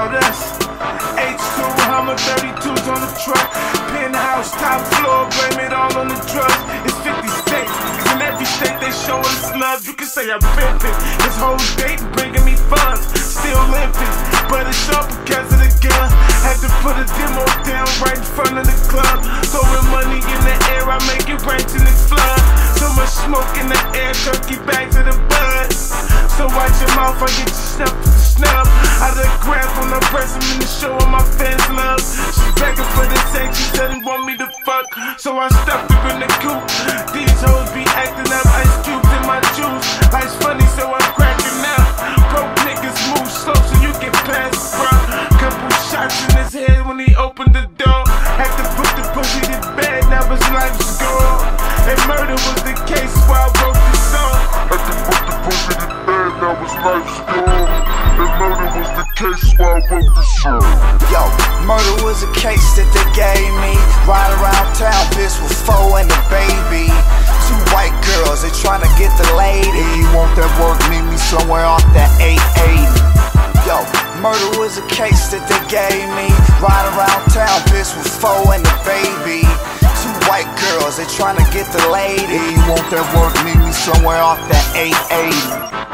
about us. H2, Hummer 32s on the truck. Penthouse, top floor, blame it all on the drugs. It's 50 states, in every state they show us love. You can say I'm pimpin', this whole date bringing me funds. Still limping, but it's all because of the gun. Had to put a demo down right in front of the club. Throwing money in the air, I make it rain till it flood. So much smoke in the air, turkey back to the bud. So watch your mouth, I get you snuffed to the snub. Out of the ground from the press, I'm in the show and my fans love. She begging for the sex, she said he want me to fuck. So I stuffed her in the coop. These hoes be acting up, ice cubes in my juice. Life's funny, so I'm cracking up. Broke niggas move slow so you can pass, bro. Couple shots in his head when he opened the door. Had to put the pussy to bed, now his life's gone. And murder was the case while I wrote this song. Had to put the pussy to bed, now his life's gone. And murder was the case while I wrote this song. Yo, murder was a case that they gave me. Ride around town, bitch with four and a baby. Two white girls, they tryna get the lady. You want that work, meet me somewhere off that 880. Yo, murder was a case that they gave me. Ride around town, bitch with four and a baby. Two white girls, they tryna get the lady. You want that work, meet me somewhere off that 880.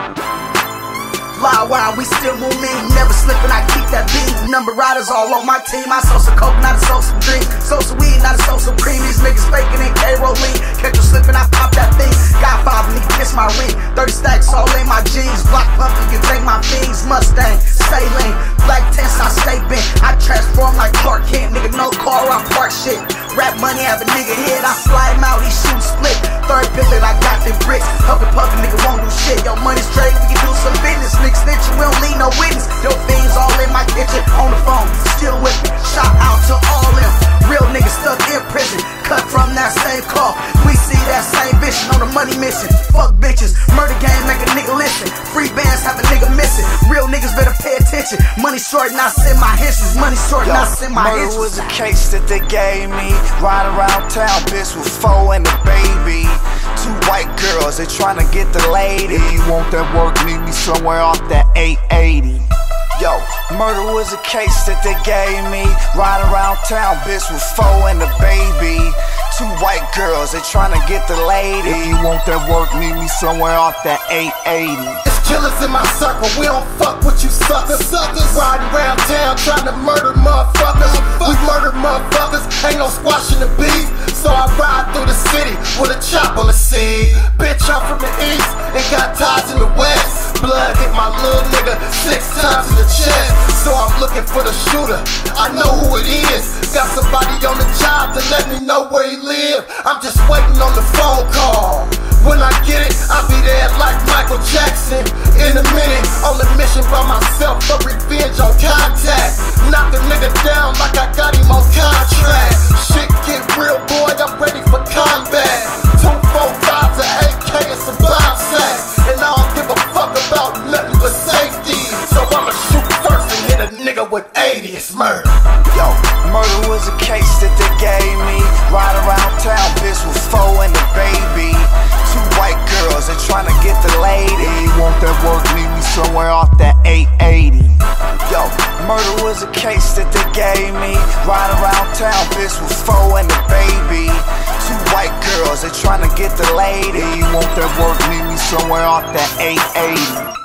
Fly wild, we still move me, never slipping, I keep that beat. Number riders all on my team, I sold some coke, not a sold some dreams. Sold some weed, not a sold some cream. These niggas faking in K-Rollin'. Catch you slipping, I pop that thing. Got 5, nigga, kiss my ring. 30 stacks all in my jeans. Block pumping, you take my fiends. Mustang, Saline, black tents, I stay bent. I transform like Clark Kent, nigga, no car, I park shit. Rap money, have a nigga hit, I fly him out, he shoot split. Third pivot, I got them bricks. Huffin' puffin', nigga won't do shit. Yo, money's trade, we can do some business. Nigga snitchin', we don't need no witness. Yo, fiends all in my kitchen, on the phone, still with me. Shout out to all them real niggas stuck in prison. Cut from that same cloth. We see that same vision on the money mission. Fuck bitches, murder game make a nigga listen. Free bands have a nigga missing. Real niggas better pay attention. Money short, not send my histories. Money short, not send my histories. Murder was a case that they gave me. Ride around town, bitch with four and a baby. Two white girls, they tryna get the lady. You want that work, meet me somewhere off that 880. Yo, murder was a case that they gave me. Ride around town, bitch with four and a baby. Two white girls, they tryna get the lady. You want that work, meet me somewhere off that 880. It's killers in my circle, we don't fuck with you suckers. Riding around town trying to murder motherfuckers. We murder motherfuckers, ain't no squashing the beef. So I ride through the city with a chop on the seat. Bitch, I'm from the east and got ties in the west. Blood hit my little nigga 6 times in the chest. So I'm looking for the shooter, I know who it is. Got somebody on the job to let me know where he live. I'm just waiting on the phone call. When I get it, I'll be there like Michael Jackson. In a minute, on a mission by myself for revenge on contact. Knock the nigga down like I got him on contract. Shit get real, boy, I'm ready for combat. 2 4 5s, an AK, and some bomb sacks. And I don't give a fuck about nothing but safety. So I'ma shoot first and hit a nigga with 80, it's murder. Yo, murder was a case that they gave me. Ride around town, bitch with four and a baby. Two white girls, they tryna get the lady. You want that work, meet me somewhere off that 880. Yo, murder was a case that they gave me. Ride around town, bitch with four and a baby. Two white girls, they tryna get the lady. You want that work, meet me somewhere off that 880.